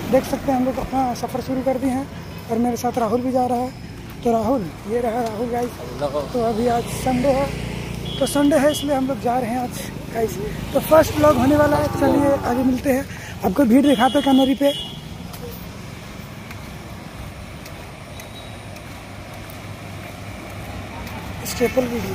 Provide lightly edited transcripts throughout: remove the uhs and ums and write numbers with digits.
देख सकते हैं हम लोग अपना सफ़र शुरू कर दिए हैं और मेरे साथ राहुल भी जा रहा है। तो राहुल, ये रहा राहुल गाइस। तो अभी आज संडे है, तो संडे है इसलिए हम लोग जा रहे हैं आज गाइस। तो फर्स्ट व्लॉग होने वाला है, चलिए आगे मिलते हैं। आपको भीड़ दिखाते हैं कनरी पे। Staple video.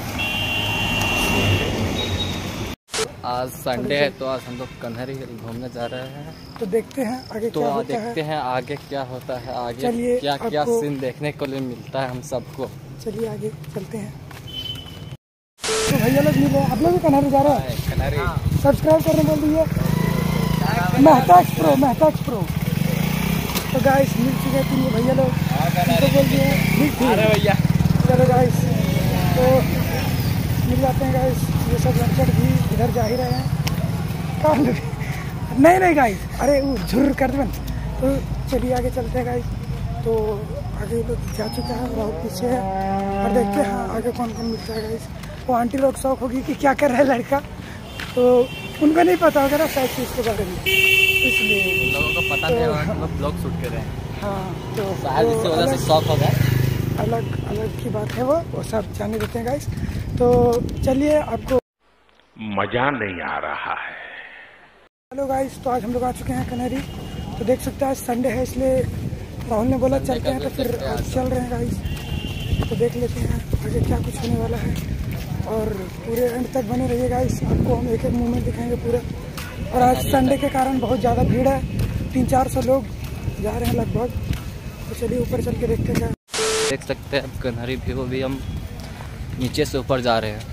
आज संडे है तो आज हम लोग कन्हरी हिल घूमने जा रहे हैं। तो देखते हैं आगे तो क्या होता देखते है। हैं आगे क्या होता है, आगे चलिए क्या क्या आपको- सीन देखने को लिए मिलता है हम सबको। चलिए आगे चलते हैं। तो भैया लोग मिले, आप लोग भी कन्हरी जा रहे हैं? कन्हरी सब्सक्राइब करने बोल दीजिए। महताज प्रो। तो गाइस मिल चुके हैं 3 भैया लोग, उनको बोल दिए भैया। चलो गाइस, तो मिल जाते हैं गाइस। ये सब लड़के भी इधर जा ही रहे हैं। कौन लोग? नहीं गाइस, अरे वो झुर्र कर दे। तो चलिए आगे चलते हैं गाइस। तो आगे लोग जा चुका है, राहुल पीछे है और देखते हैं आगे कौन कौन मिलता है गाइस। वो आंटी लोग शौक होगी कि क्या कर रहा है लड़का, तो उनको नहीं पता होगा ना शायद चीज़ के बारे में, इसलिए लोगों को पता नहीं होगा हम लोग ब्लॉग शूट कर रहे हैं। हाँ, तो शायद इसी वजह से शौक हो गया। अलग की बात है, वो सब जाने देते हैं गाइस। तो चलिए, आपको मजा नहीं आ रहा है। हेलो गाइस, तो आज हम लोग आ चुके हैं कन्हरी। तो देख सकते हैं आज संडे है, इसलिए राहुल ने बोला चलते हैं, तो फिर आज चल रहे हैं गाइस। तो देख लेते हैं आगे क्या कुछ होने वाला है और पूरे एंड तक बने रहिए गाइस। आपको हम एक मूवमेंट दिखाएंगे पूरा। और आज संडे के कारण बहुत ज़्यादा भीड़ है, 300-400 लोग जा रहे हैं लगभग। तो चलिए ऊपर चल के देखते हैं। देख सकते हैं कन्हरी व्यू भी हम नीचे से ऊपर जा रहे हैं।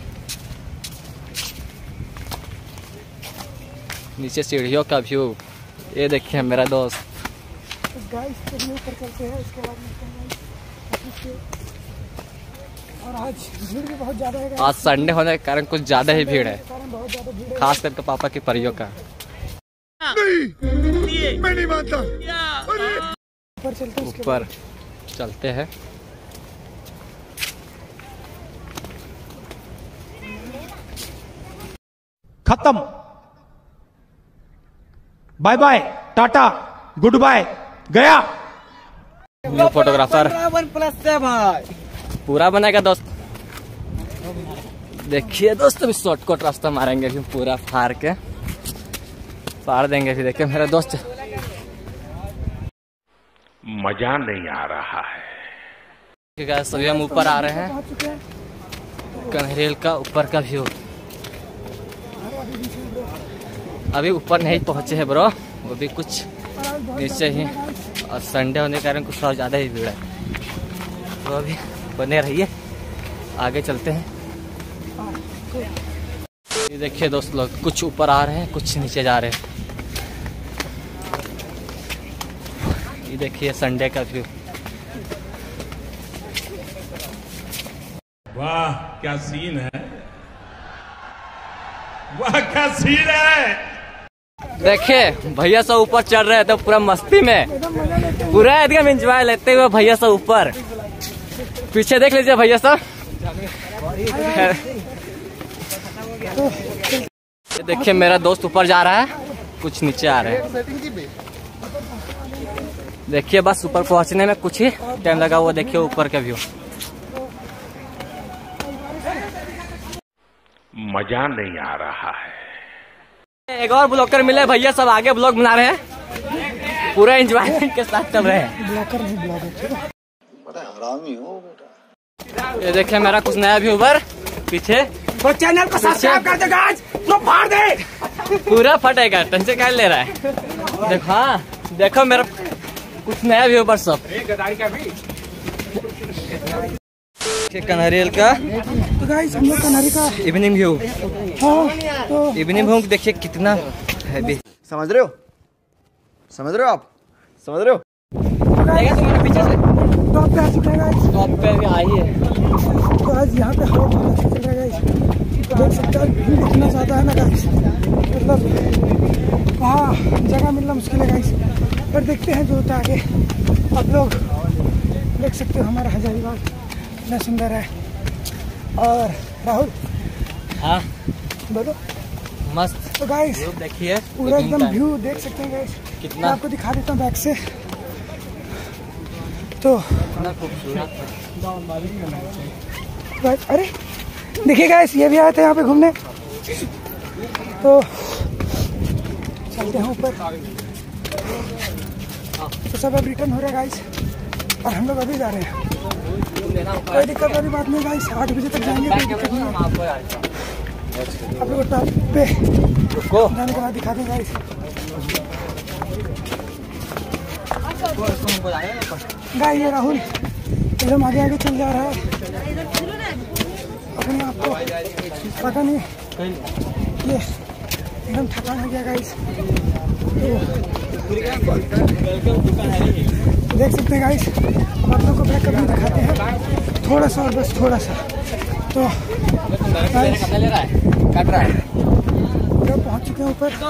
नीचे सीढ़ियों का व्यू ये देखिए मेरा दोस्त। तो गाइस चलिए ऊपर चलते हैं, इसके बाद मिलते हैं। और आज भीड़ भी बहुत ज़्यादा है। आज संडे होने के कारण कुछ ज़्यादा ही भीड़ है, बहुत ज़्यादा भीड़ है, खास करके पापा की परियों का। मैं नहीं मानता। ऊपर चलते हैं। ऊपर चलते हैं। खत्म, bye bye, tata, goodbye, गया। न्यू फोटोग्राफर पूरा बनेगा दोस्त। देखिए दोस्त, अभी शॉर्टकट रास्ता मारेंगे, अभी पूरा फाड़ देंगे। फिर देखिए मेरा दोस्त, मजा नहीं आ रहा है। सभी हम ऊपर आ रहे हैं। कन्हरी हिल का ऊपर का व्यू। अभी ऊपर नहीं पहुंचे हैं ब्रो, वो भी कुछ नीचे ही, और संडे होने के कारण कुछ और ज़्यादा ही भीड़ है। तो अभी बने रहिए, आगे चलते हैं। ये देखिए दोस्त लोग, कुछ ऊपर आ रहे हैं, कुछ नीचे जा रहे हैं। ये देखिए संडे का व्यू। वाह क्या सीन है, वाह क्या सीन है। देखिए भैया सब ऊपर चढ़ रहे थे पूरा मस्ती में, पूरा एकदम एंजॉय लेते हुए भैया सब ऊपर। पीछे देख लीजिए भैया सब। ये देखिए मेरा दोस्त ऊपर जा रहा है, कुछ नीचे आ रहे हैं। देखिए बस ऊपर पहुंचने में कुछ ही टाइम लगा। वो देखिए ऊपर का व्यू। मजा नहीं आ रहा है। एक और ब्लॉगर मिले, भैया सब आगे ब्लॉग बना रहे हैं, पूरा एंजॉयमेंट के साथ चल रहे हैं। ब्लॉगर नहीं, ब्लॉगर बड़ा हरामी हो बेटा। ये देखिए मेरा कुछ नया व्यूवर पीछे। तो चैनल को सब्सक्राइब कर दे गाइस, तो फाड़ दे, पूरा फटेगा, टेंशन क्या ले रहा है। देखो, हाँ देखो मेरा कुछ नया व्यूवर सब। कन्हरी हिल का तो गाइस हम लोग कन्हरी का इवनिंग व्यू। हाँ, तो इवनिंग व्यू देखिए कितना हैवी। समझ रहे हो, समझ रहे हो आप, समझ रहे हो। तुम्हारे पीछे से टॉप पे आ चुके हैं गाइस। टॉप पे भी आई है। तो आज यहाँ पे हवा बहुत अच्छा चल रहा है गाइस। तो देख सकते हैं भीड़ इतना ज़्यादा है ना गाइस, मतलब वहाँ जगह मिलना मुश्किल है गाइस। पर देखते हैं जो होता है आगे। आप लोग देख सकते हो हमारा हजारीबाग कितना सुंदर है। और राहुल, हाँ बोलो। मस्त तो गाइस देखिए पूरा एकदम व्यू देख सकते हैं गाइस। कितना आपको दिखा देता हूँ बैक से। तो खूबसूरत अरे देखिए गाइस, ये भी आए थे यहाँ पे घूमने, तो चलते हैं ऊपर। तो सब अब रिटर्न हो रहे हैं गाइस, और हम लोग अभी जा रहे हैं। कोई दिक्कत वाली बात नहीं गाइस, 8 बजे तक जाएंगे, कोई दिक्कत नहीं है। आप लोग टॉप पे जाने के बाद दिखा दें गाइस। गाइस ये राहुल एकदम आगे आगे चल जा रहा है, अपने आप को पता नहीं, ये एकदम थकान हो गया गाइस। देख सकते हैं गाइस, आप लोग को बैकअप भी दिखाते हैं थोड़ा सा, और बस थोड़ा सा। तो गाइस पहुंच चुके हैं ऊपर।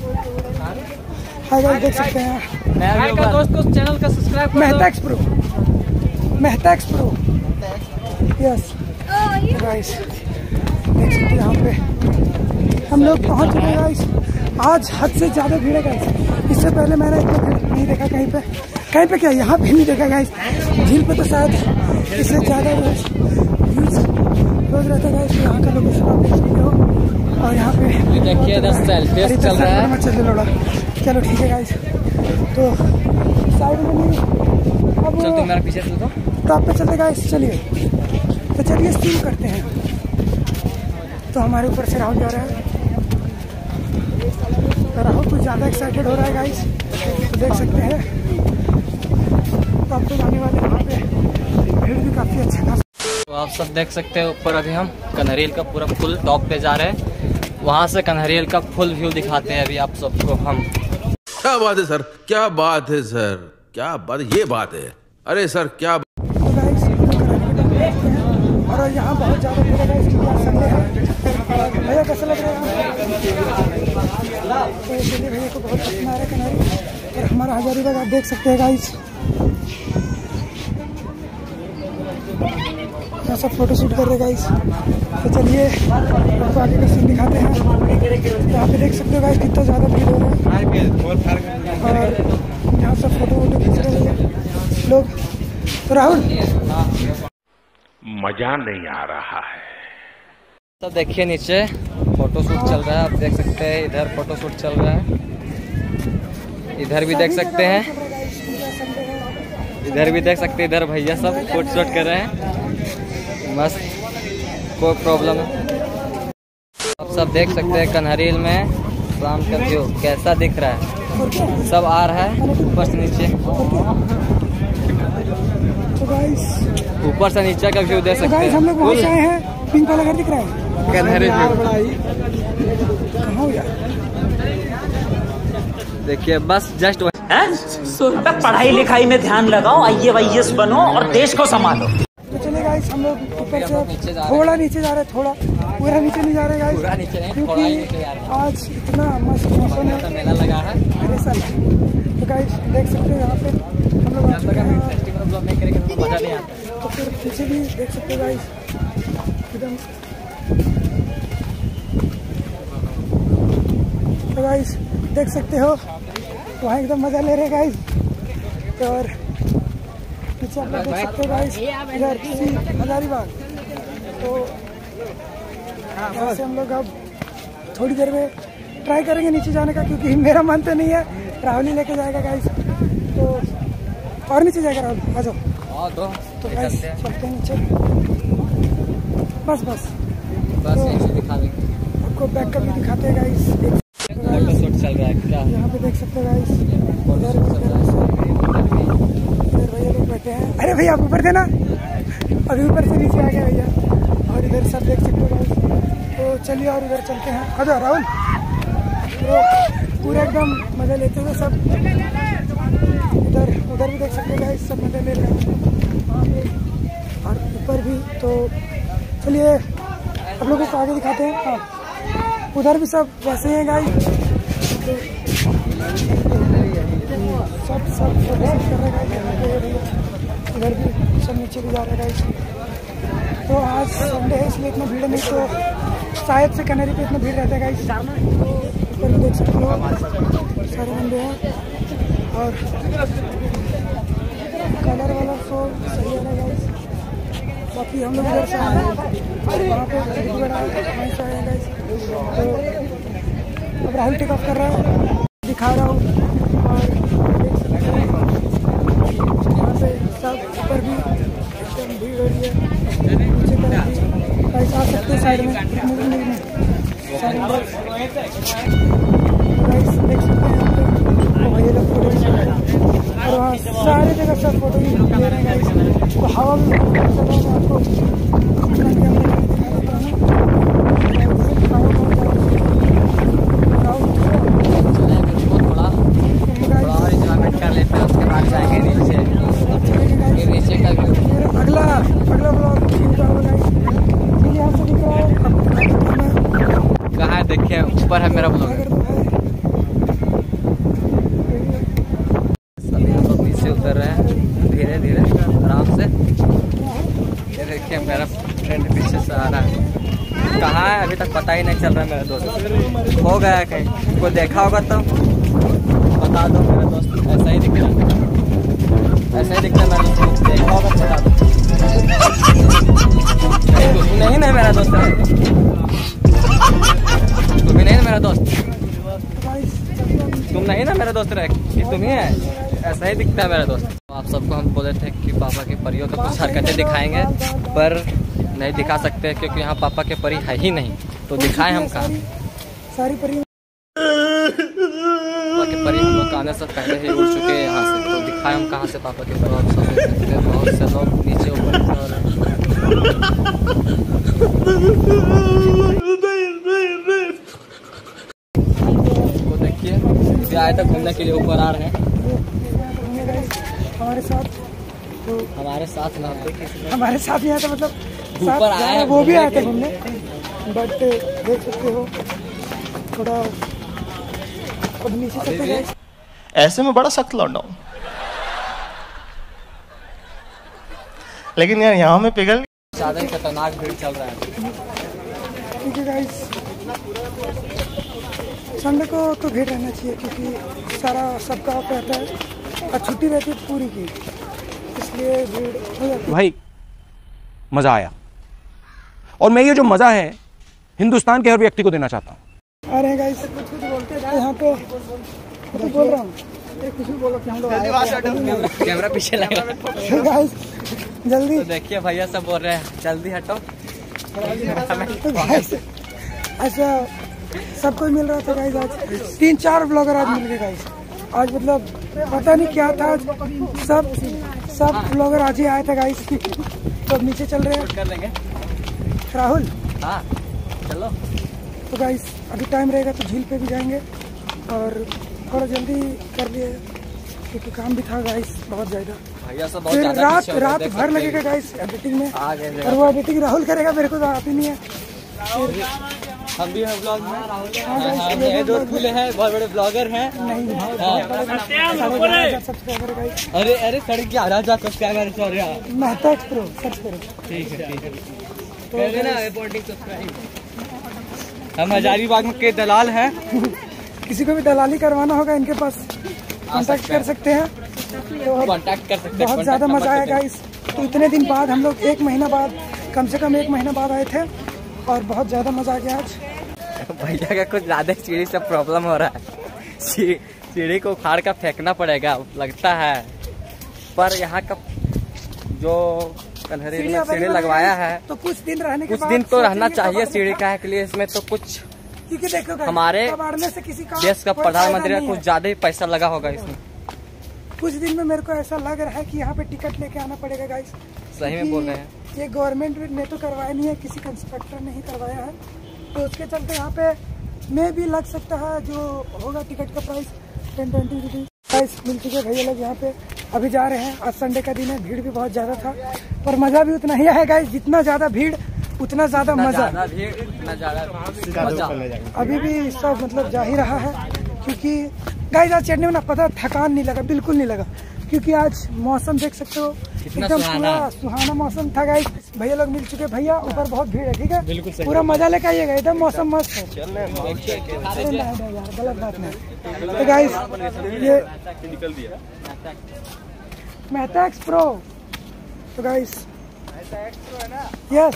हाय गाइस, देख सकते हैं दोस्तों चैनल का सब्सक्राइब मेहताक्स प्रो यस गाइस, देख सकते हैं यहाँ पे हम लोग पहुँच चुके हैं गाइस। आज हद से ज़्यादा भीड़ है गाइस, इससे पहले मैंने इतना भीड़ नहीं देखा कहीं पे क्या, यहाँ पे नहीं देखा गाइस। झील पे तो शायद इससे ज़्यादा रोज रहता है गाइस। यहाँ का लोकेशन आप देख सकते हो, और यहाँ पे देखिए सेल्फी चल रहा है। चलो ठीक है गाइस, तो साइड में नहीं, अब मेरा पीछे तो टॉप पे चलते गाइस। चलिए तो चलिए स्टीम करते हैं। तो हमारे ऊपर से राहुल जा रहा है, तो राहुल कुछ ज़्यादा एक्साइटेड हो रहा है गाइस, तो देख सकते हैं। तो आपको जाने वाले वहाँ पे भीड़ भी काफ़ी अच्छा खासा। तो आप सब देख सकते हैं ऊपर अभी हम कन्हरियल का पूरा फुल टॉप पे जा रहे हैं, वहाँ से कन्हरियल का फुल व्यू दिखाते हैं अभी आप सबको हम। क्या बात है सर, क्या बात है सर, क्या बात, ये बात है। अरे सर क्या तो गाइस और यहाँ बहुत ज़्यादा भीड़ है गाइस, संडे है। भैया कैसा लग रहा है? तो इसलिए भैया को बहुत पसंद आ रहा है कन्हरी, और हमारा हजारीबाग आप देख सकते हैं गाइस। यहाँ सब फोटो शूट कर रहे हैं गाइस। तो चलिए आपको आगे का सीन दिखाते हैं। यहाँ पे देख सकते हो गाइस कितना ज़्यादा भीड़ हो रहा है, और यहाँ सब फोटो वोटो खींच रहे हैं लोग। तो राहुल मजा नहीं आ रहा है। सब देखिए नीचे फोटो शूट चल रहा है, आप देख सकते हैं। इधर फोटो शूट चल रहा है, इधर भी देख सकते हैं, इधर भी देख सकते हैं। इधर भैया सब फोटो शूट कर रहे हैं, मस्त, कोई प्रॉब्लम है। आप सब देख सकते हैं कन्हरियल में शाम का व्यू कैसा दिख रहा है। सब आ रहा है ऊपर से नीचे, ऊपर से नीचे का व्यू देख सकते हैं। हम लोग वहाँ से आए हैं, पिंक वाला घर दिख रहा है, कन्हरियल व्यू कहाँ हो गया? देखिए बस जस्ट पढ़ाई लिखाई में ध्यान लगाओ, IAS बनो और देश को संभालो। तो चले गाइस, हम लोग ऊपर से थोड़ा नीचे जा रहे हैं, थोड़ा पूरा नीचे नहीं जा रहे गाइस, क्योंकि आज इतना मस्त मौसम है, मेला लगा है। तो गाइस देख सकते हैं यहाँ पे हम लोग आ चुके हैं। मजा नहीं आता। तो फिर पीछे भी देख सकते हो गाइस एकदम। तो गाइस देख सकते हो वहाँ एकदम मजा ले रहे हैं गाइस। और पीछे आप लोग देख सकते हो गाइस, इधर हजारीबाग। तो यहाँ से हम लोग अब थोड़ी देर में ट्राई करेंगे नीचे जाने का, क्योंकि मेरा मन तो नहीं है, राहुल ही लेके जाएगा गाइस। तो और नीचे जाएगा राहुल, आ जाओ। तो गाइस चलते हैं नीचे, बस बस तो दिखा देंगे आपको बैक का भी दिखाते हैं गाइस। चल रहा है क्या, यहाँ पे देख सकते हो गाइस, इधर भैया लोग बैठे हैं। अरे भैया आप ऊपर थे ना, अभी ऊपर से नीचे आ गए भैया। और इधर सब देख सकते हो गाइस। तो चलिए और इधर चलते हैं, आ जाओ राहुल। तो पूरा एकदम मजा लेते हुए सब उधर भी देख सकते हो गाइस, सब मजा ले रहे हैं, और ऊपर भी। तो चलिए आप लोगों को आगे दिखाते हैं। हाँ, उधर भी सब वैसे हैं गाइस, तो सब कर रहे हैं। इधर भी सब नीचे भी जा रहे हैं गाइस। तो आज संडे है इसलिए इतना भीड़ नहीं, तो शायद से कन्हरी पे इतना भीड़ रहता है गाइस। ऊपर भी देख सकते हो सारे बंदे हैं। और कलर वालर तो सही है ना गाइस। बाकी हम लोग इधर से आए हैं, वहाँ पे बड़ा वहीं से आए गाइस। तो अब राहुल टेक ऑफ कर रहा है, दिखा रहा हूँ। और यहाँ पे सब ऊपर भी एकदम भीड़ हो रही है, नीचे तरफ भी गाइस आ सकते हैं साइड में साइड में गाइस देख सकते हैं यहाँ पे। और ये लोग फोटो खींच रहे हैं और वहाँ सारे जगह सब फोटो ले रहे हैं गाइस। तो हवा में चल रहा है, आपको अगला ब्लॉग कहाँ है देखिए, ऊपर है मेरा ब्लॉग। सभी हम लोग नीचे उतर रहे हैं धीरे धीरे आराम से। ये देखिए मेरा फ्रेंड पीछे से आ रहा है, कहाँ है अभी तक पता ही नहीं चल रहा है। मेरा दोस्त हो गया कहीं, कोई देखा होगा तो बता दो। मेरा दोस्त ऐसा ही दिख रहा है, ऐसा ही दिखता है मेरा दोस्त, देखा होगा बता दो। नहीं मेरा दोस्त है, तुम ही नहीं ना मेरा दोस्त, तुम नहीं ना मेरा दोस्त रहे कि तुम ही है, ऐसा ही दिखता है मेरा दोस्त। आप सबको हम बोले थे कि पापा के परियों का कुछ हरकतें दिखाएंगे, पर नहीं दिखा सकते क्योंकि यहाँ पापा के परी है ही नहीं। तो दिखाएं हम कहाँ सारी परी पापा के परी हम लोग आने से पहले ही उड़ चुके हैं यहाँ से। तो दिखाएं हम कहाँ से पापा के परी। आप सब देख सकते हैं बहुत से लोग नीचे ऊपर तो देखिए आए तक घूमने के लिए ऊपर आ रहे हैं हमारे साथ। तो हमारे साथ ना हमारे साथ ही आया था, मतलब ऊपर आए वो भी आए थे घूमने। बट देख सकते हो थोड़ा अब नीचे चलते गए। ऐसे में बड़ा सख्त लौंडा हूं, लेकिन यार यहाँ में पिघल ज्यादा ही खतरनाक भीड़ चल रहा है। ठीक है गाइस, संडे को तो भीड़ रहना चाहिए क्योंकि सारा सबका ऑफ रहता है और छुट्टी रहती है पूरी की, इसलिए भीड़ हो जाती है। भाई मजा आया, और मैं ये जो मजा है हिंदुस्तान के हर व्यक्ति को देना चाहता हूँ। आ रहे हैं गाइस, कुछ बोलते हैं यहाँ पे, कुछ बोल रहा हूँ, कुछ भी बोलो कि हम लोग कैमरा पीछे लगा। गाइस जल्दी तो देखिए भैया सब बोल रहे हैं जल्दी हटो। तो गाइस ऐसा सबको मिल रहा था गाइस। आज 3-4 ब्लॉगर आज मिल गए गाइस। आज मतलब पता नहीं क्या था, आज सब ब्लॉगर आज ही आए थे गाइस। तो अब नीचे चल रहे हैं, कर लेंगे राहुल। हाँ चलो। तो गाइस अभी टाइम रहेगा तो झील पे भी जाएंगे और थोड़ा जल्दी कर लिए क्योंकि काम भी था गाइस बहुत ज्यादा। भैया सब बहुत फिर ज्यादा रात भर लगेगा गाइस एडिटिंग में, आ गए और वो एडिटिंग राहुल करेगा, मेरे को तो आती नहीं है। हम भी हैं ब्लॉग में, मेरे दोस्त मिले हैं, बहुत बड़े ब्लॉगर हैं। Subscriber guys. अरे सड़क के 11,000 subscriber sorry Mehta x pro search करो। ठीक है कर देना रिपोर्टिंग सब्सक्राइब। हम हजारीबाग में के दलाल हैं। किसी को भी दलाली करवाना होगा इनके पास कांटेक्ट कर सकते हैं। तो कांटेक्ट कर सकते हैं। बहुत ज़्यादा मज़ा आया गाइस। तो इतने दिन बाद हम लोग 1 महीना बाद, कम से कम 1 महीना बाद आए थे और बहुत ज़्यादा मज़ा आ गया आज। भैया का कुछ ज़्यादा सीढ़ी से प्रॉब्लम हो रहा है, सीढ़ी को उखाड़ कर फेंकना पड़ेगा लगता है। पर यहाँ का जो कन्हरी में सीढ़ी लगवाया है तो कुछ दिन रहने के कुछ दिन तो रहना चाहिए सीढ़ी का है के लिए। इसमें तो कुछ हमारे देश का प्रधानमंत्री का कुछ ज्यादा ही पैसा लगा होगा इसमें। कुछ दिन में मेरे को ऐसा लग रहा है कि यहाँ पे टिकट लेके आना पड़ेगा गाइस। सही में बोल रहे हैं, ये गवर्नमेंट ने तो करवाया नहीं है, किसी कंस्ट्रक्टर ने ही करवाया है, तो उसके चलते यहाँ पे में भी लग सकता है। जो होगा टिकट का प्राइस 10-20 रुपीज। गाइस मिल चुके भैया लोग यहाँ पे, अभी जा रहे हैं। आज संडे का दिन है, भीड़ भी बहुत ज्यादा था पर मजा भी उतना ही है गाइस। जितना ज्यादा भीड़ उतना ज्यादा मजा। अभी भी सब मतलब जा ही रहा है क्योंकि गाइस आज चढ़ने में ना पता थकान नहीं लगा, बिल्कुल नहीं लगा। क्योंकि आज मौसम देख सकते हो एकदम पूरा सुहाना मौसम था गाइस। भैया लोग मिल चुके, भैया ऊपर बहुत भीड़ है, ठीक है, बिल्कुल पूरा मजा लेकर आइएगा, एकदम मौसम मस्त है। गलत बात नहीं। तो गाइस ये मेहता एक्स प्रो, तो गाइस यस,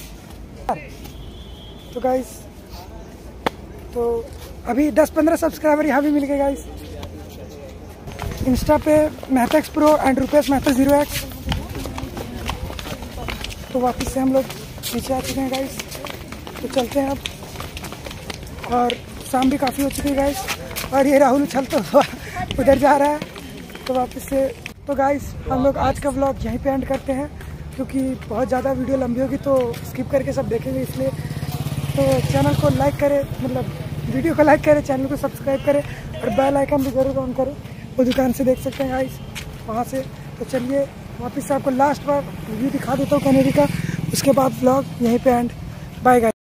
तो गाइस तो अभी 10-15 सब्सक्राइबर यहाँ भी मिल गए गाइस। इंस्टा पे Mehta x pro and Rupesh Mehta 0x। तो वापस से हम लोग नीचे आ चुके हैं गाइस, तो चलते हैं अब। और शाम भी काफ़ी हो चुकी है गाइस, और ये राहुल उछलता हुआ उधर जा रहा है। तो वापस से तो गाइस हम लोग आज का व्लॉग यहीं पे एंड करते हैं, क्योंकि बहुत ज़्यादा वीडियो लंबी होगी तो स्किप करके सब देखेंगे, इसलिए तो चैनल को लाइक करें, मतलब वीडियो को लाइक करें, चैनल को सब्सक्राइब करें और बेल आइकन भी जरूर ऑन करें। वो दुकान से देख सकते हैं गाइस वहाँ से। तो चलिए वापस से आपको लास्ट बार व्यू दिखा देता हूँ कनेरी का, उसके बाद व्लॉग यहीं पे एंड। Bye guys.